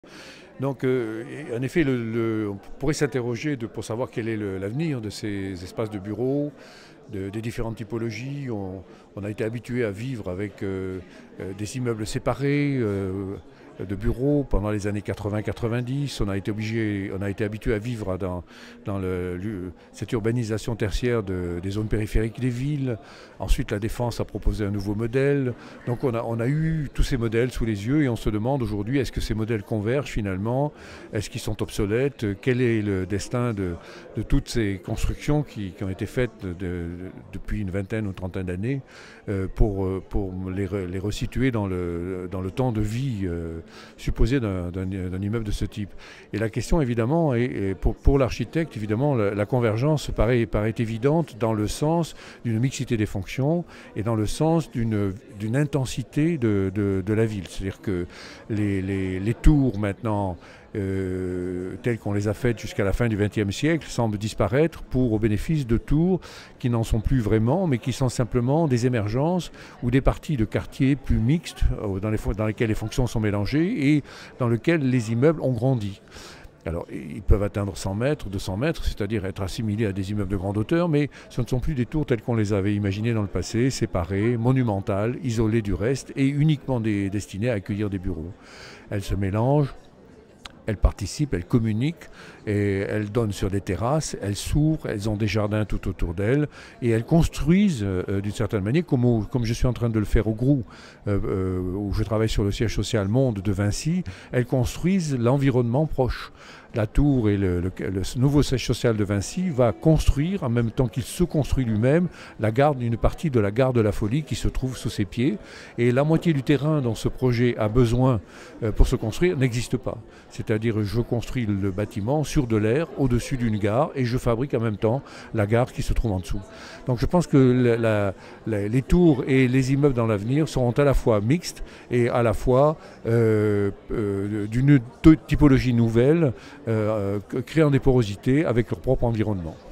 Donc, en effet, on pourrait s'interroger pour savoir quel est l'avenir de ces espaces de bureaux, des différentes typologies. On a été habitué à vivre avec des immeubles séparés de bureaux pendant les années 80-90. On a été habitué à vivre dans cette urbanisation tertiaire des zones périphériques des villes. Ensuite, la Défense a proposé un nouveau modèle. Donc on a eu tous ces modèles sous les yeux et on se demande aujourd'hui, est-ce que ces modèles convergent finalement? Est-ce qu'ils sont obsolètes? Quel est le destin de toutes ces constructions qui ont été faites depuis une vingtaine ou trentaine d'années pour les resituer dans le temps de vie supposé d'un immeuble de ce type? Et la question évidemment, pour l'architecte, évidemment, la convergence paraît évidente dans le sens d'une mixité des fonctions et dans le sens d'une intensité de la ville. C'est-à-dire que les tours maintenant, telles qu'on les a faites jusqu'à la fin du XXe siècle, semblent disparaître au bénéfice de tours qui n'en sont plus vraiment, mais qui sont simplement des émergences ou des parties de quartiers plus mixtes dans lesquelles les fonctions sont mélangées et dans lesquelles les immeubles ont grandi. Alors, ils peuvent atteindre 100 mètres, 200 mètres, c'est-à-dire être assimilés à des immeubles de grande hauteur, mais ce ne sont plus des tours telles qu'on les avait imaginées dans le passé, séparées, monumentales, isolées du reste et uniquement destinées à accueillir des bureaux. Elles se mélangent. Elles participent, elles communiquent, et elles donnent sur des terrasses, elles s'ouvrent, elles ont des jardins tout autour d'elles, et elles construisent d'une certaine manière, comme je suis en train de le faire au GROU, où je travaille sur le siège social Monde de Vinci, elles construisent l'environnement proche. La tour et le nouveau siège social de Vinci va construire, en même temps qu'il se construit lui-même, une partie de la gare de la Folie qui se trouve sous ses pieds. Et la moitié du terrain dont ce projet a besoin pour se construire n'existe pas. C'est-à-dire, je construis le bâtiment sur de l'air, au-dessus d'une gare, et je fabrique en même temps la gare qui se trouve en dessous. Donc je pense que les tours et les immeubles dans l'avenir seront à la fois mixtes et à la fois d'une typologie nouvelle, créant des porosités avec leur propre environnement.